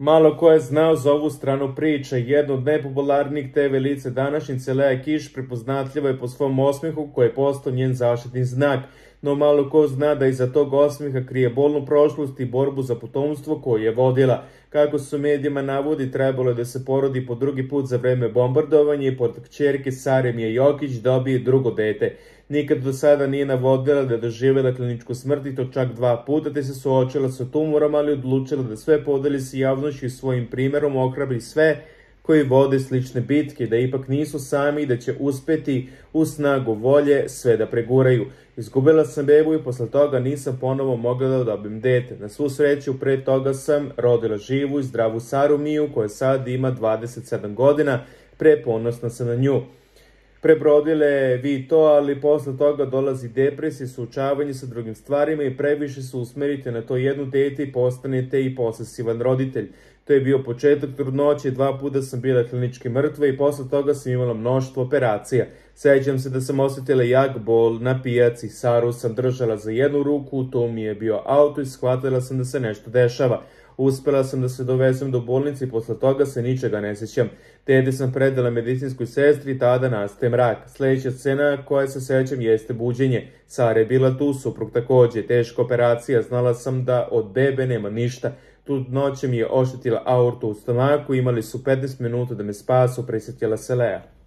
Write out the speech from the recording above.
Malo ko je znao za ovu stranu priče, jedno od najpopularnijih TV lice današnjice, Lea Kiš, prepoznatljiva je po svom osmehu koji je postao njen zaštitni znak. No malo ko zna da iza tog osmeha krije bolnu prošlost i borbu za potomstvo koju je vodila. Kako su medijima navodi, trebalo je da se porodi po drugi put za vreme bombardovanja i pod kćerke Sare Mije Jokić dobije drugo dete. Nikad do sada nije navodila da je doživjela kliničku smrt i to čak 2 puta, te se suočila sa tumorom, ali odlučila da sve podeli sa javnošću i svojim primjerom ohrabri sve koji vode slične bitke, da ipak nisu sami i da će uspeti u snagu volje sve da preguraju. Izgubila sam bebu i posle toga nisam ponovo mogla da dobijem dete. Na svu sreću, pre toga sam rodila živu i zdravu Saru Miju, koja sad ima 27 godina, preponosna sam na nju. Prebrodile vi to, ali posle toga dolazi depresija, suočavanje sa drugim stvarima i previše se usmerite na to jedno dete i postanete i posesivan roditelj. To je bio početak trudnoće, 2 puta sam bila klinički mrtva i posle toga sam imala mnoštvo operacija. Sećam se da sam osjetila jak bol na pijaci, Saru sam držala za jednu ruku, tu mi je bio auto i shvatila sam da se nešto dešava. Uspela sam da se dovezem do bolnice i posle toga se ničega ne sećam. Dete sam predala medicinskoj sestri i tada nastaje mrak. Sljedeća scena koja se sećam jeste buđenje. Sara je bila tu, suprug takođe. Teška operacija, znala sam da od bebe nema ništa. Tu noć mi je oštetila aortu u stomaku, imali su 15 minuta da me spasu, prisjetila se Lea.